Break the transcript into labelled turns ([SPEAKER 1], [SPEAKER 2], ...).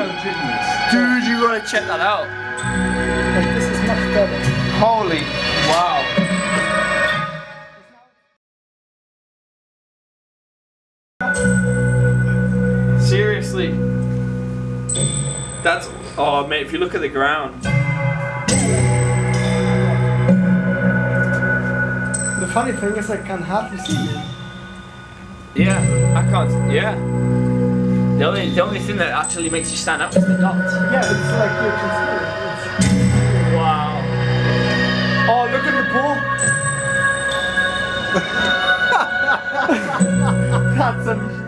[SPEAKER 1] Dude, you gotta check that out.
[SPEAKER 2] Like, this is much better.
[SPEAKER 1] Holy, wow. Seriously. That's, oh mate, if you look at the ground.
[SPEAKER 2] The funny thing is I can hardly see you.
[SPEAKER 1] Yeah, I can't, yeah. The only thing that actually makes you stand out is the dots.
[SPEAKER 2] Yeah, it's like you can see it.
[SPEAKER 1] Wow.
[SPEAKER 2] Oh, look at the pool. That's amazing.